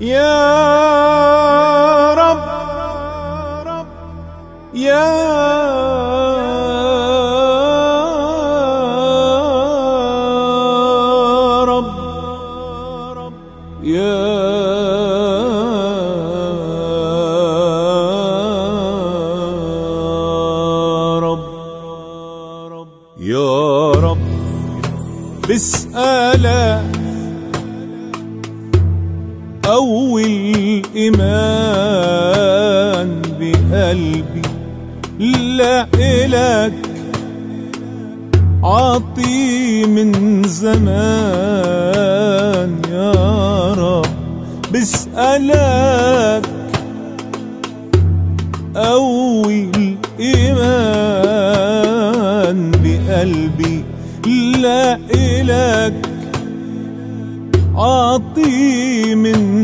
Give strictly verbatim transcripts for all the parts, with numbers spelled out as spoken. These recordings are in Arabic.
يا رب يا رب يا رب يا رب بسألك أول إيمان بقلبي لا إلك عطي من زمان يا رب بسألك أول إيمان بقلبي لا إلك عطي من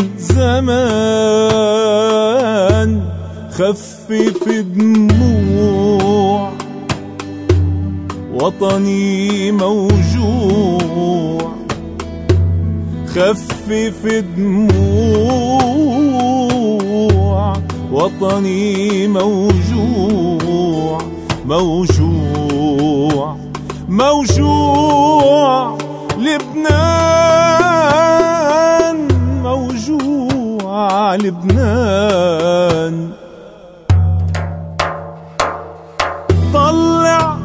زمان خفف دموع وطني موجوع خفف دموع وطني موجوع موجوع موجوع لبنان موجوع لبنان طلع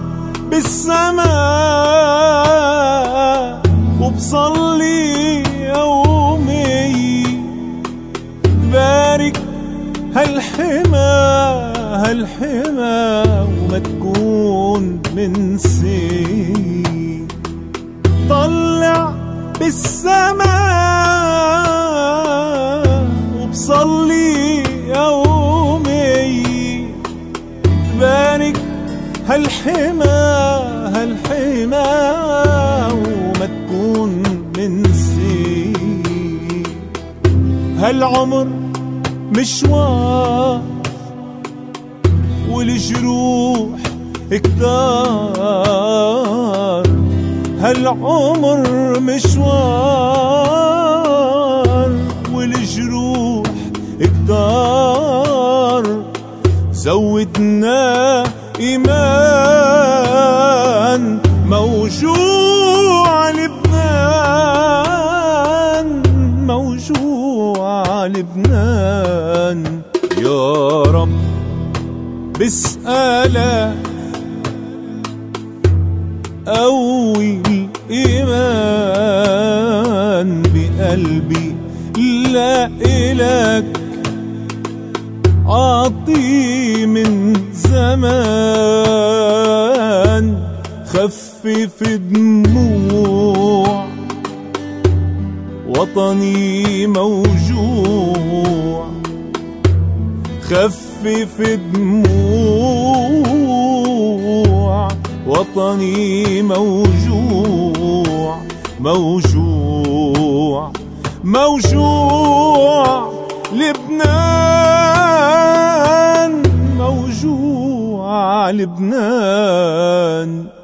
بالسماء وبصلي يومي تبارك هالحما هالحما وما تكون منسي طلع بالسماء وبصلي يومي تبارك هالحما هالحما وما تكون منسي هالعمر مشوار والجروح كتار هالعمر مشوار والجروح كتار زودنا إيمان موجوع لبنان موجوع لبنان يا رب بسألك أول إيمان بقلبي لا إلك عطي من زمان خفف دموع وطني موجوع خفف دموع وطني موجوع موجوع موجوع لبنان موجوع لبنان